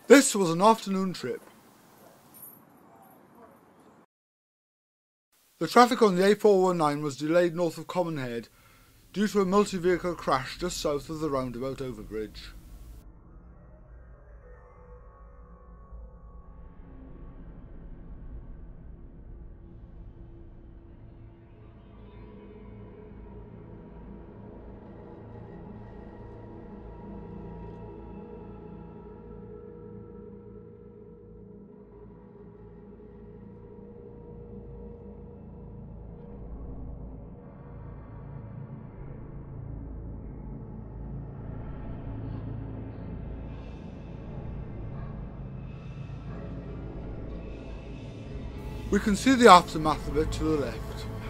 This was an afternoon trip. The traffic on the A419 was delayed north of Common Head due to a multi-vehicle crash just south of the roundabout overbridge. We can see the aftermath of it to the left.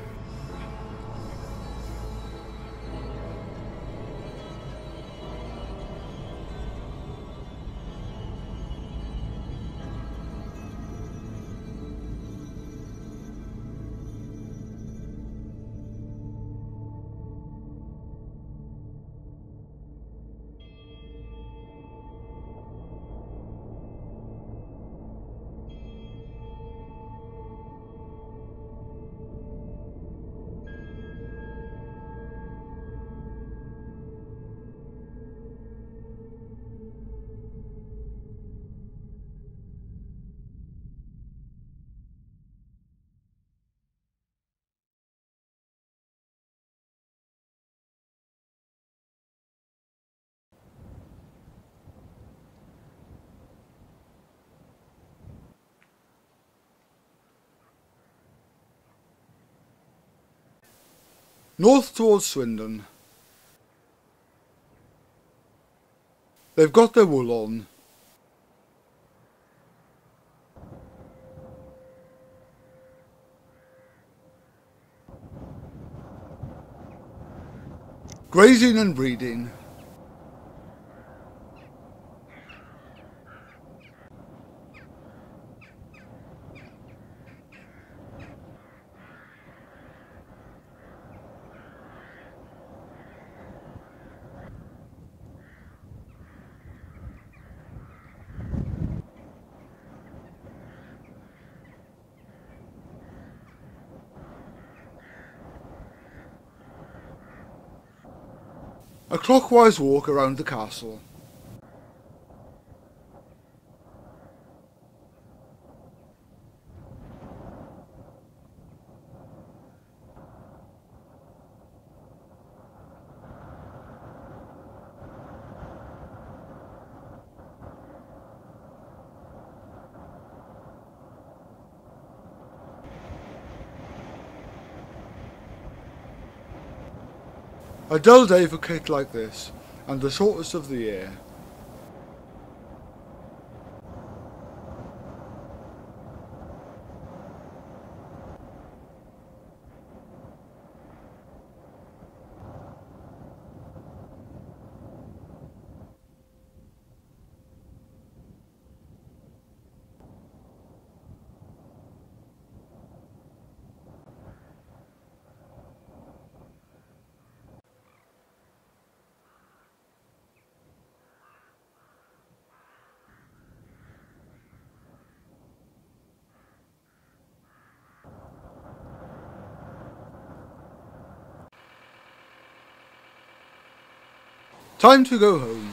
North towards Swindon. They've got their wool on. Grazing and breeding. A clockwise walk around the castle. A dull day for kit like this, and the shortest of the year. Time to go home.